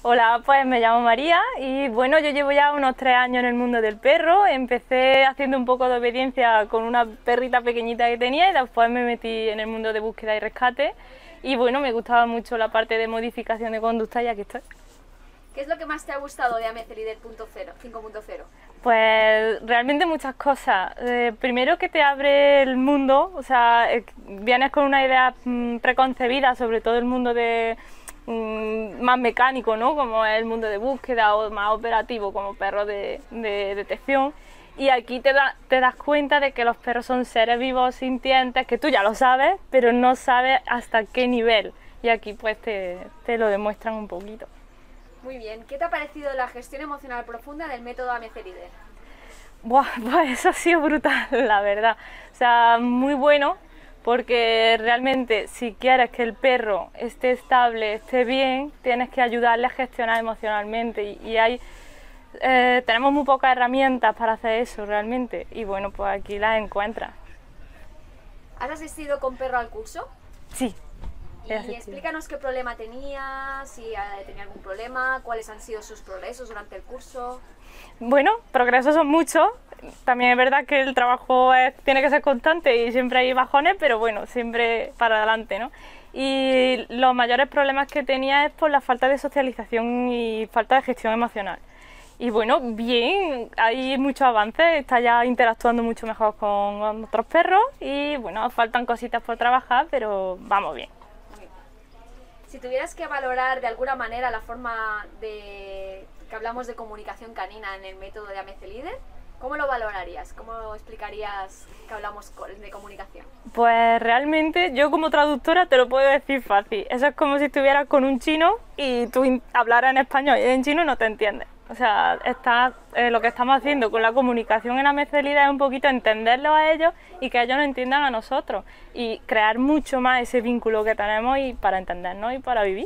Hola, pues me llamo María y bueno, yo llevo ya unos 3 años en el mundo del perro. Empecé haciendo un poco de obediencia con una perrita pequeñita que tenía y después me metí en el mundo de búsqueda y rescate y bueno, me gustaba mucho la parte de modificación de conducta y aquí estoy. ¿Qué es lo que más te ha gustado de AMC Líder 5.0? Pues realmente muchas cosas. Primero que te abre el mundo, o sea, vienes con una idea preconcebida sobre todo el mundo de más mecánico, ¿no? Como es el mundo de búsqueda o más operativo como perros de detección. Y aquí te das cuenta de que los perros son seres vivos, sintientes, que tú ya lo sabes, pero no sabes hasta qué nivel. Y aquí pues te lo demuestran un poquito. Muy bien, ¿qué te ha parecido la gestión emocional profunda del método AMC Líder? Buah, pues eso ha sido brutal, la verdad. O sea, muy bueno, porque realmente si quieres que el perro esté estable, esté bien, tienes que ayudarle a gestionar emocionalmente. Tenemos muy pocas herramientas para hacer eso realmente. Y bueno, pues aquí las encuentras. ¿Has asistido con perro al curso? Sí. Y explícanos qué problema tenía, si tenía algún problema, cuáles han sido sus progresos durante el curso. Bueno, progresos son muchos. También es verdad que el trabajo tiene que ser constante y siempre hay bajones, pero bueno, siempre para adelante, ¿no? Y los mayores problemas que tenía es por la falta de socialización y falta de gestión emocional. Y bueno, bien, hay muchos avances, está ya interactuando mucho mejor con otros perros y bueno, faltan cositas por trabajar, pero vamos bien. Si tuvieras que valorar de alguna manera la forma que hablamos de comunicación canina en el método de AMC Líder, ¿cómo lo valorarías? ¿Cómo explicarías que hablamos de comunicación? Pues realmente yo como traductora te lo puedo decir fácil. Eso es como si estuvieras con un chino y tú hablaras en español y en chino no te entiendes. O sea, lo que estamos haciendo con la comunicación en AMC Líder es un poquito entenderlos a ellos y que ellos nos entiendan a nosotros y crear mucho más ese vínculo que tenemos y para entendernos y para vivir.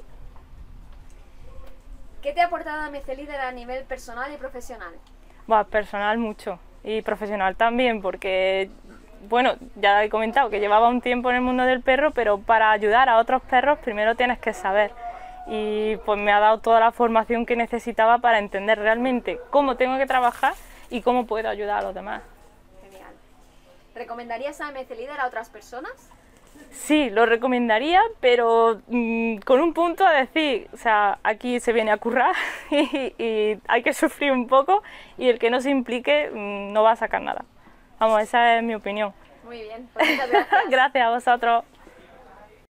¿Qué te ha aportado AMC Líder a nivel personal y profesional? Bueno, personal mucho y profesional también, porque bueno, ya he comentado que llevaba un tiempo en el mundo del perro, pero para ayudar a otros perros primero tienes que saber. Y pues me ha dado toda la formación que necesitaba para entender realmente cómo tengo que trabajar y cómo puedo ayudar a los demás. Genial. ¿Recomendarías a AMC Líder a otras personas? Sí, lo recomendaría, pero con un punto a decir, o sea, aquí se viene a currar y hay que sufrir un poco y el que no se implique no va a sacar nada. Vamos, esa es mi opinión. Muy bien, pues muchas gracias. Gracias a vosotros.